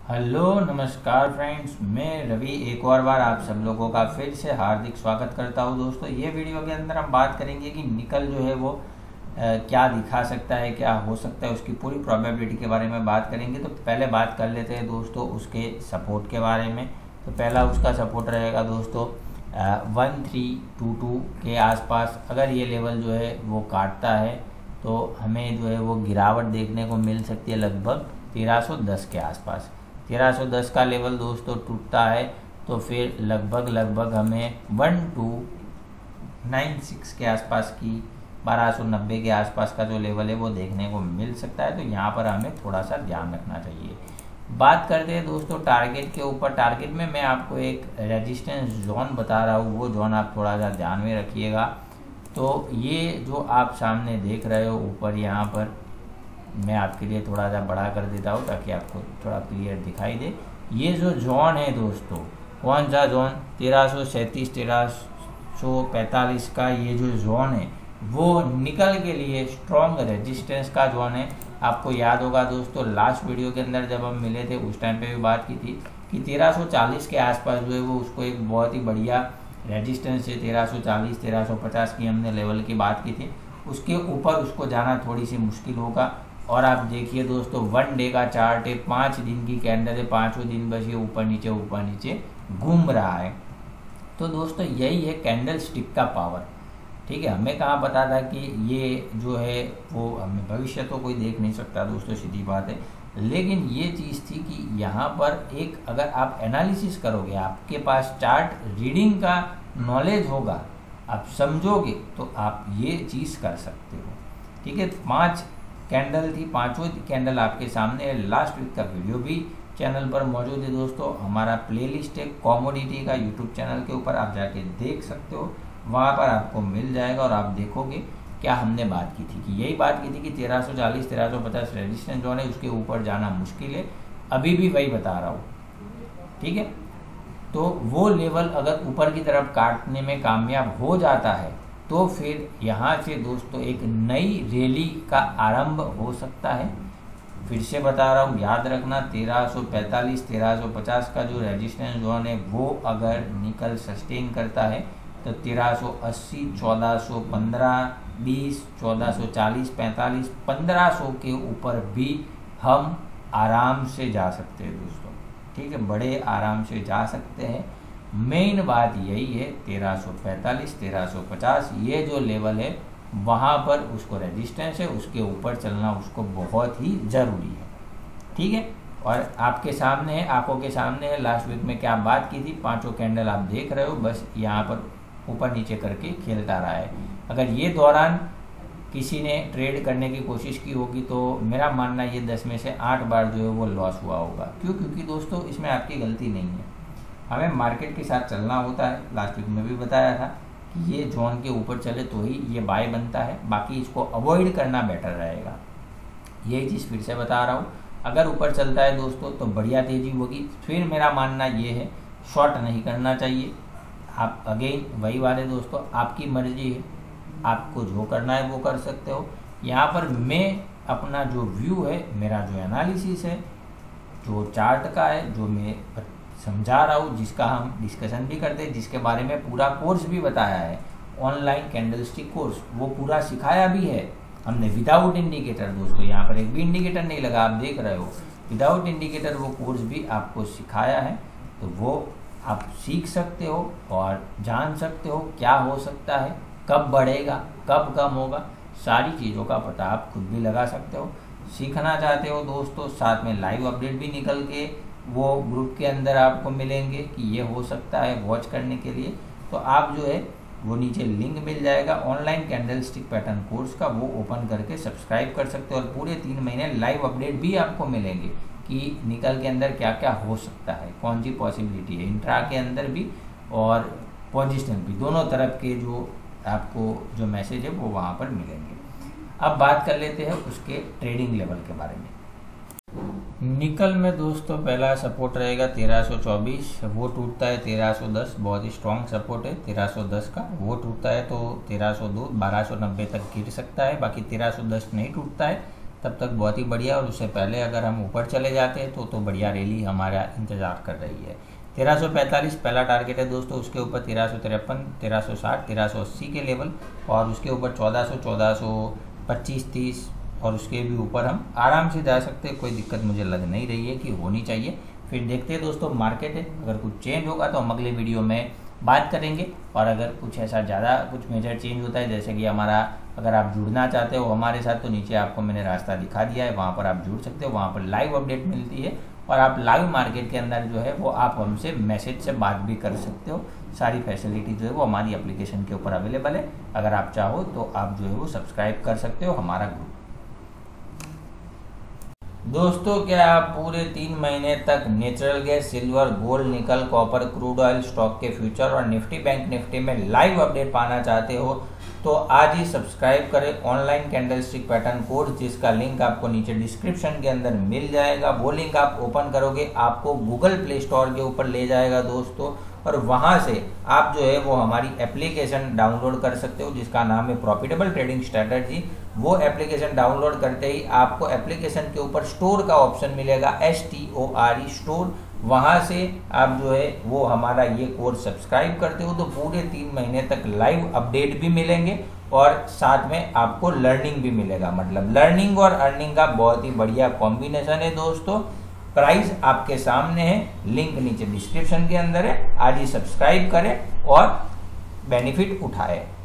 Hello नमस्कार friends, मैं रवि एक और बार आप सब लोगों का फिर से हार्दिक स्वागत करता हूं। दोस्तों, ये वीडियो के अंदर हम बात करेंगे कि निकल जो है वो क्या दिखा सकता है, क्या हो सकता है, उसकी पूरी प्रोबेबिलिटी के बारे में बात करेंगे। तो पहले बात कर लेते हैं दोस्तों उसके सपोर्ट के बारे में। तो पहला उसका सपोर्ट रहेगा दोस्तों 1322 के आसपास। अगर ये लेवल जो है वो काटता है तो हमें जो है वो गिरावट देखने को मिल सकती है लगभग 1310 के आसपास। 1310 का लेवल दोस्तों टूटता है तो फिर लगभग हमें 1296 के आसपास की 1290 के आसपास का जो लेवल है वो देखने को मिल सकता है। तो यहाँ पर हमें थोड़ा सा ध्यान रखना चाहिए। बात करते हैं दोस्तों टारगेट के ऊपर। टारगेट में मैं आपको एक रेजिस्टेंस जोन बता रहा हूँ, वो जोन आप थोड़ा सा ध्यान में रखिएगा। तो ये जो आप सामने देख रहे हो ऊपर, यहाँ पर मैं आपके लिए थोड़ा सा बड़ा कर देता हूँ ताकि आपको थोड़ा क्लियर दिखाई दे। ये जो जोन है दोस्तों, कौन सा जोन, 1337 1345 का ये जो जोन है वो निकल के लिए स्ट्रॉन्ग रेजिस्टेंस का जोन है। आपको याद होगा दोस्तों, लास्ट वीडियो के अंदर जब हम मिले थे उस टाइम पे भी बात की थी कि 1340 के आसपास जो है वो उसको एक बहुत ही बढ़िया रेजिस्टेंस है। 1340 1350 की हमने लेवल की बात की थी। उसके ऊपर उसको जाना थोड़ी सी मुश्किल होगा। और आप देखिए दोस्तों, 1 डे का चार्ट है, 5 दिन की कैंडल है, 5वें दिन बस ये ऊपर नीचे घूम रहा है। तो दोस्तों यही है कैंडल स्टिक का पावर। ठीक है, हमें कहाँ पता था कि ये जो है वो हमें भविष्य तो कोई देख नहीं सकता दोस्तों, सीधी बात है। लेकिन ये चीज़ थी कि यहाँ पर एक अगर आप एनालिसिस करोगे, आपके पास चार्ट रीडिंग का नॉलेज होगा, आप समझोगे तो आप ये चीज़ कर सकते हो। ठीक है, 5 कैंडल थी, 5वीं कैंडल आपके सामने है। लास्ट वीक का वीडियो भी चैनल पर मौजूद है दोस्तों। हमारा प्लेलिस्ट है कॉमोडिटी का यूट्यूब चैनल के ऊपर, आप जाके देख सकते हो, वहाँ पर आपको मिल जाएगा। और आप देखोगे क्या हमने बात की थी कि यही बात की थी कि 1340 1350 रेजिस्टेंस जोन है, उसके ऊपर जाना मुश्किल है। अभी भी वही बता रहा हूँ। ठीक है, तो वो लेवल अगर ऊपर की तरफ काटने में कामयाब हो जाता है तो फिर यहाँ से दोस्तों एक नई रैली का आरंभ हो सकता है। फिर से बता रहा हूँ, याद रखना 1345 1350 का जो रेजिस्टेंस जोन है वो अगर निकल सस्टेन करता है तो 1380 1415 20 1440 45 1500 के ऊपर भी हम आराम से जा सकते हैं दोस्तों। ठीक है, बड़े आराम से जा सकते हैं। मेन बात यही है 1345 1350 ये जो लेवल है वहाँ पर उसको रेजिस्टेंस है, उसके ऊपर चलना उसको बहुत ही ज़रूरी है। ठीक है, और आपके सामने है, आंखों के सामने है, लास्ट वीक में क्या बात की थी। 5 कैंडल आप देख रहे हो, बस यहाँ पर ऊपर नीचे करके खेलता रहा है। अगर ये दौरान किसी ने ट्रेड करने की कोशिश की होगी तो मेरा मानना ये 10 में से 8 बार जो है वो लॉस हुआ होगा। क्यों? क्योंकि दोस्तों इसमें आपकी गलती नहीं है, हमें मार्केट के साथ चलना होता है। लास्ट वीक में भी बताया था कि ये जोन के ऊपर चले तो ही ये बाय बनता है, बाकी इसको अवॉइड करना बेटर रहेगा। यही चीज़ फिर से बता रहा हूँ, अगर ऊपर चलता है दोस्तों तो बढ़िया तेज़ी होगी। फिर मेरा मानना ये है शॉर्ट नहीं करना चाहिए। आप अगेन वही वाले दोस्तों, आपकी मर्जी है, आपको जो करना है वो कर सकते हो। यहाँ पर मैं अपना जो व्यू है, मेरा जो एनालिसिस है, जो चार्ट का है, जो मैं समझा रहा हूँ, जिसका हम डिस्कशन भी करते हैं, जिसके बारे में पूरा कोर्स भी बताया है, ऑनलाइन कैंडलस्टिक कोर्स, वो पूरा सिखाया भी है हमने विदाउट इंडिकेटर। दोस्तों यहाँ पर एक भी इंडिकेटर नहीं लगा, आप देख रहे हो, विदाउट इंडिकेटर वो कोर्स भी आपको सिखाया है। तो वो आप सीख सकते हो और जान सकते हो क्या हो सकता है, कब बढ़ेगा, कब कम होगा, सारी चीज़ों का पता आप खुद भी लगा सकते हो। सीखना चाहते हो दोस्तों, साथ में लाइव अपडेट भी निकल के वो ग्रुप के अंदर आपको मिलेंगे कि ये हो सकता है वॉच करने के लिए। तो आप जो है वो नीचे लिंक मिल जाएगा ऑनलाइन कैंडलस्टिक पैटर्न कोर्स का, वो ओपन करके सब्सक्राइब कर सकते हो। और पूरे 3 महीने लाइव अपडेट भी आपको मिलेंगे कि निकल के अंदर क्या क्या हो सकता है, कौन सी पॉसिबिलिटी है, इंट्रा के अंदर भी और पोजिशनल भी, दोनों तरफ के जो आपको जो मैसेज है वो वहाँ पर मिलेंगे। अब बात कर लेते हैं उसके ट्रेडिंग लेवल के बारे में। निकल में दोस्तों पहला सपोर्ट रहेगा 1324, वो टूटता है 1310, बहुत ही स्ट्रॉन्ग सपोर्ट है 1310 का। वो टूटता है तो 1302 1290 तक गिर सकता है, बाकी 1310 नहीं टूटता है तब तक बहुत ही बढ़िया। और उससे पहले अगर हम ऊपर चले जाते हैं तो बढ़िया रैली हमारा इंतज़ार कर रही है। 1345 पहला टारगेट है दोस्तों, उसके ऊपर 1353, 1360, 1380 के लेवल, और उसके ऊपर 1400, 1425, 30 और उसके भी ऊपर हम आराम से जा सकते हैं। कोई दिक्कत मुझे लग नहीं रही है कि होनी चाहिए। फिर देखते हैं दोस्तों मार्केट है, अगर कुछ चेंज होगा तो हम अगले वीडियो में बात करेंगे। और अगर कुछ ऐसा ज़्यादा कुछ मेजर चेंज होता है, जैसे कि हमारा अगर आप जुड़ना चाहते हो हमारे साथ, तो नीचे आपको मैंने रास्ता दिखा दिया है, वहाँ पर आप जुड़ सकते हो। वहाँ पर लाइव अपडेट मिलती है और आप लाइव मार्केट के अंदर जो है वो आप हमसे मैसेज से बात भी कर सकते हो। सारी फैसिलिटी जो है वो हमारी एप्लीकेशन के ऊपर अवेलेबल है। अगर आप चाहो तो आप जो है वो सब्सक्राइब कर सकते हो हमारा ग्रुप। दोस्तों क्या आप पूरे 3 महीने तक natural gas, silver, gold, nickel, copper, crude oil, stock के फ्यूचर और निफ्टी बैंक निफ्टी में लाइव अपडेट पाना चाहते हो तो आज ही सब्सक्राइब करें ऑनलाइन कैंडलस्टिक पैटर्न कोर्स, जिसका लिंक आपको नीचे डिस्क्रिप्शन के अंदर मिल जाएगा। वो लिंक आप ओपन करोगे आपको गूगल प्ले स्टोर के ऊपर ले जाएगा दोस्तों, और वहां से आप जो है वो हमारी एप्लीकेशन डाउनलोड कर सकते हो जिसका नाम है प्रॉफिटेबल ट्रेडिंग स्ट्रेटजी। वो एप्लीकेशन डाउनलोड करते ही आपको एप्लीकेशन के ऊपर स्टोर का ऑप्शन मिलेगा, STORE स्टोर। वहां से आप जो है वो हमारा ये कोर्स सब्सक्राइब करते हो तो पूरे 3 महीने तक लाइव अपडेट भी मिलेंगे और साथ में आपको लर्निंग भी मिलेगा। मतलब लर्निंग और अर्निंग का बहुत ही बढ़िया कॉम्बिनेशन है दोस्तों। प्राइस आपके सामने है, लिंक नीचे डिस्क्रिप्शन के अंदर है। आज ही सब्सक्राइब करें और बेनिफिट उठाएं।